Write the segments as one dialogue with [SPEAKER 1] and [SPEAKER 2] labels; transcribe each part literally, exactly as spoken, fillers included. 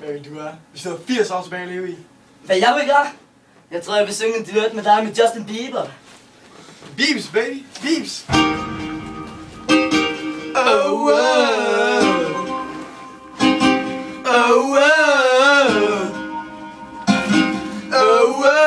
[SPEAKER 1] Øh, du er. Vi sidder firs år tilbage at leve i.
[SPEAKER 2] Hvad jeg vil gøre? Jeg tror, jeg vil synge en duet med dig med Justin Bieber.
[SPEAKER 1] Biebs, baby. Biebs.
[SPEAKER 2] Oh, oh. Oh, oh. Oh, oh.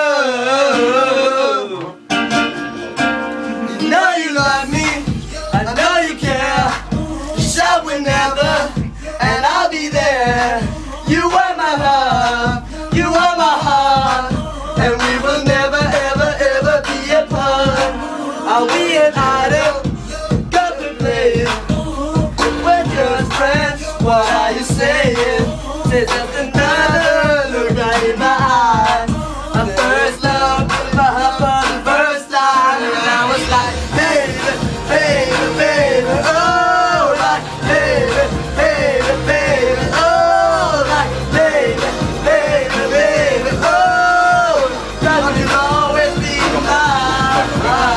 [SPEAKER 2] You know you love me. I know you care. You shout whenever, and I'll be there. You are my heart. You are my heart. And we will never, ever, ever be apart. Are we an idol? Got to play it. We're just friends. What are you saying? Say just another look right in my eyes. My first love, my heart for the first time, and I was like, baby, baby, baby, oh, like baby, baby, baby, oh, like baby, baby, baby, oh, that you'll always be mine,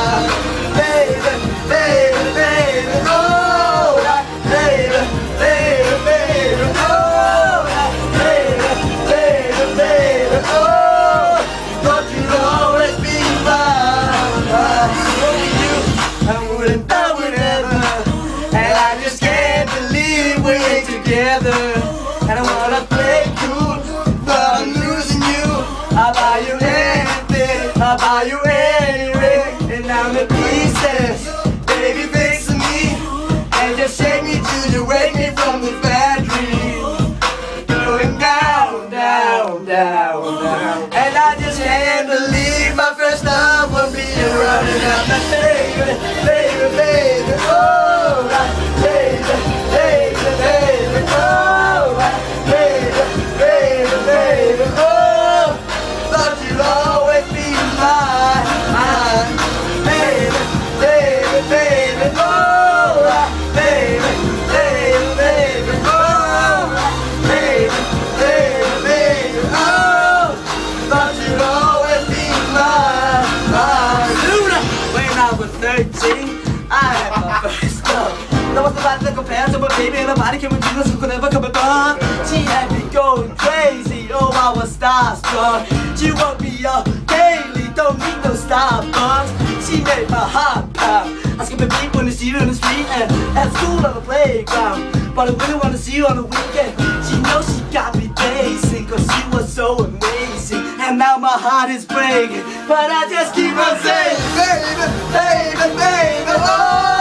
[SPEAKER 2] baby, baby, baby, oh, like baby, baby, baby, oh, like baby, baby, baby, oh, that you'll always be mine. Only you, I wouldn't, I would ever, and I just can't believe we're together. And I wanna play cool, but I'm losing you. I'll buy you anything, I'll buy you any ring, and I'm in pieces. Baby, fix me, and just shake me till you wake me from this bad dream. Going down, down, down, down, and I just can't believe my first love will be running out. My baby, baby, baby, oh, right, baby, baby, baby, oh, right, baby, baby, baby, oh, thought you'd always be mine, mine, baby, baby, baby, oh, right, baby, baby, baby, oh, right, baby, baby, baby, oh, thought you'd always be mine, mine. Luna, when I was thirteen, I had my first love. There was nobody to compare to my baby, and nobody came between us who could never come above. She had me going crazy, oh I was starstruck. She woke me up daily, don't need no Starbucks. She made my heart pop. I skip a beat when I see her in the street and at school on the playground. But I really wanna see you on the weekend. She knows she got me dancing, cause she was so amazing. And now my heart is breaking, but I just keep on saying, baby, baby, baby, oh.